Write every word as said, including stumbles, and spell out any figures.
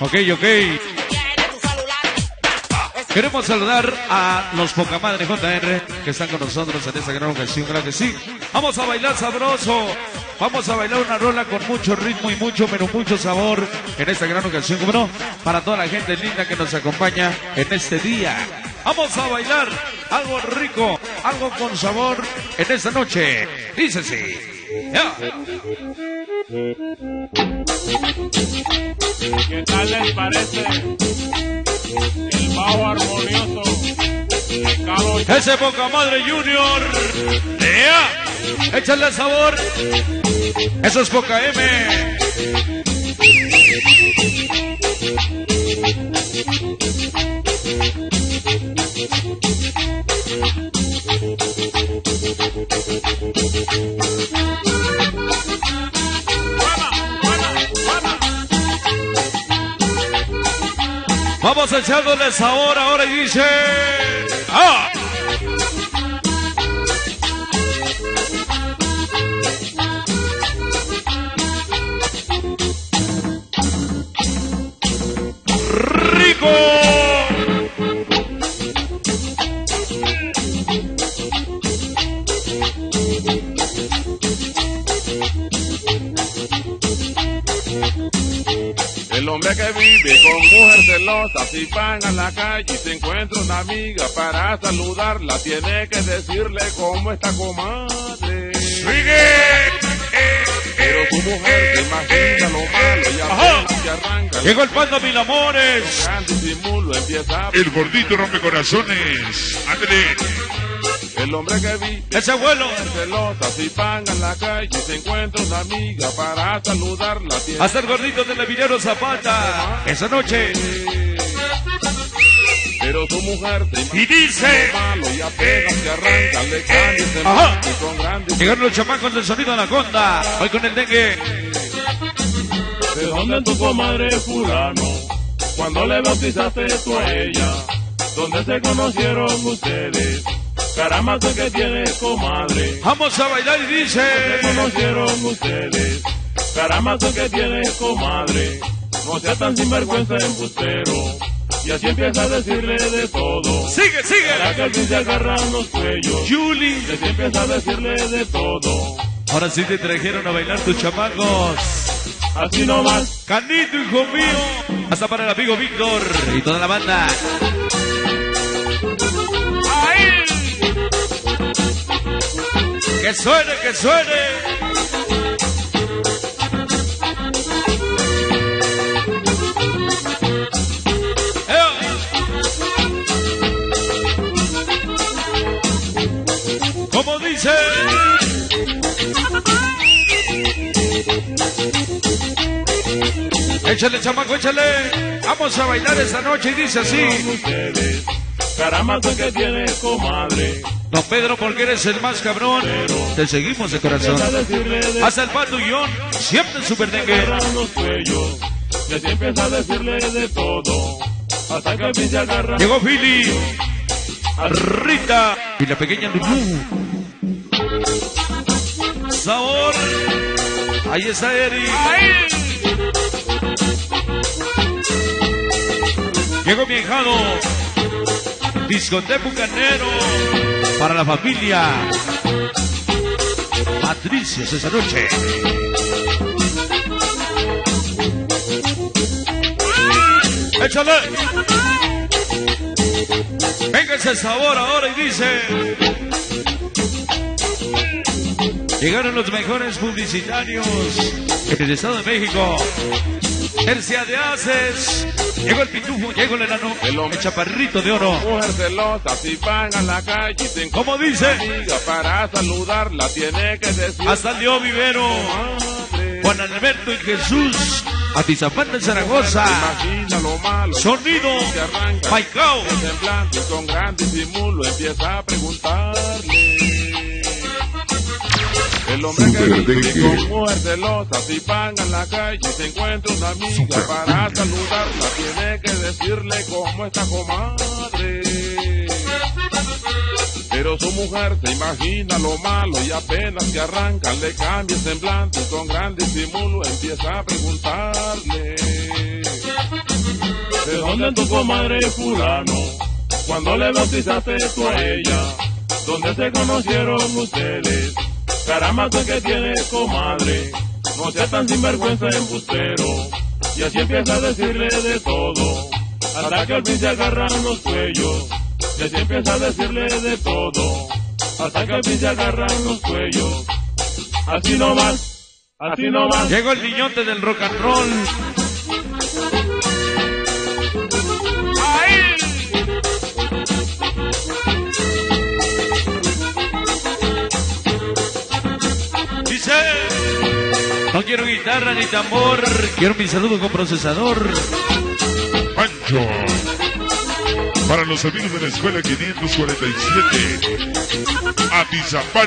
Ok, ok. Queremos saludar a los Pocamadre J R que están con nosotros en esta gran ocasión, claro que sí. Vamos a bailar sabroso. Vamos a bailar una rola con mucho ritmo y mucho, pero mucho sabor en esta gran ocasión, ¿cómo no? Para toda la gente linda que nos acompaña en este día. Vamos a bailar algo rico, algo con sabor en esta noche. Dice así. Yeah. ¿Qué tal les parece el bajo armonioso de Cabo? Ese Pocamadre Junior. Yeah. Échale sabor. Eso es Poca M. Vamos echándoles sabor ahora y dice... ¡Ah! ¡Rico! El hombre que vive con mujer celosa, si van a la calle y se encuentra una amiga para saludarla, tiene que decirle cómo está, comadre. ¡Sigue! Pero su mujer se imagina lo malo y apenas que arranca. Llegó el Panda Mil Amores. Con gran disimulo empieza a... El gordito rompecorazones. Ándale. El hombre que vive Ese abuelo. celosa, si van a la calle y se encuentra una amiga para saludarla, tiene... Hasta el gordito del Emiliano Zapata. Esa noche. Pero su mujer se imagina Y dice... lo malo y apenas que arranca le cambia ese Ajá. mal y con gran disimulo. Llegaron los chamacos del sonido Anaconda. Hoy con el dengue. ¿De dónde tu comadre fulano? Cuando le bautizaste tú a ella, ¿dónde se conocieron ustedes? Caramba, tú que tienes comadre. Vamos a bailar y dice... ¿Se conocieron ustedes? Caramba, tú que tienes comadre. No seas tan sinvergüenza, embustero. Y así empieza a decirle de todo. Sigue, Para que sigue. al fin se agarran los cuellos. Julie. Y así empieza a decirle de todo. Ahora sí te trajeron a bailar tus chamacos. Así nomás. Canito, hijo mío. Hasta para el amigo Víctor y toda la banda. ¡Ay! Que suene, que suene. ¡Eh! Como dice. Échale, chamaco, échale. Vamos a bailar esta noche y dice así. Ustedes. Caramba, tú que tienes comadre. Don Pedro, porque eres el más cabrón. Te seguimos de corazón. Empieza a decirle de Hasta el pato y yo, siempre super dengue. agarran los cuellos. Y así empieza a decirle de todo. Hasta que al fin se agarran. Llegó Philly, Rita y la pequeña Lulú. Sabor. Ahí está Eri. Llegó mi hijado. Discoteca Bucanero. Para la familia. Patricios esa noche. Échale. Venga ese sabor ahora y dice. Llegaron los mejores publicitarios en el Estado de México. Tercia de Haces. Llegó el pitufo, llegó el enano, El hombre. el chaparrito de oro. Mujer celosa, si van a la calle y se encuentra ¿Cómo dice? una amiga para saludarla, tiene que decir Hasta el Leo Vivero, madre. Juan Alberto y Jesús, Atizapán de Zaragoza, Imagina lo malo. Sonido, que arranca. Maicao. El semblante con gran disimulo empieza a preguntarle. El hombre que Super vive dengue. con mujer celosa, si van a la calle y se encuentra una amiga Super para dengue. saludarla, tiene que decirle cómo está, comadre. Pero su mujer se imagina lo malo y apenas que arranca le cambia el semblante y con gran disimulo empieza a preguntarle. dónde tu comadre fulano? Cuando le bautizaste tú a ella, ¿dónde se conocieron ustedes? Caramba, tú que tienes comadre, no seas tan sinvergüenza embustero. Y así empieza a decirle de todo, hasta que al fin se agarran los cuellos. Y así empieza a decirle de todo, hasta que al fin se agarran los cuellos. Así nomás, así nomás. Llegó el niñote del rock and roll. ¡Ay! Dice, no quiero guitarra ni tambor, quiero mi saludo con procesador. Pancho. Para los amigos de la escuela quinientos cuarenta y siete. Atizapán.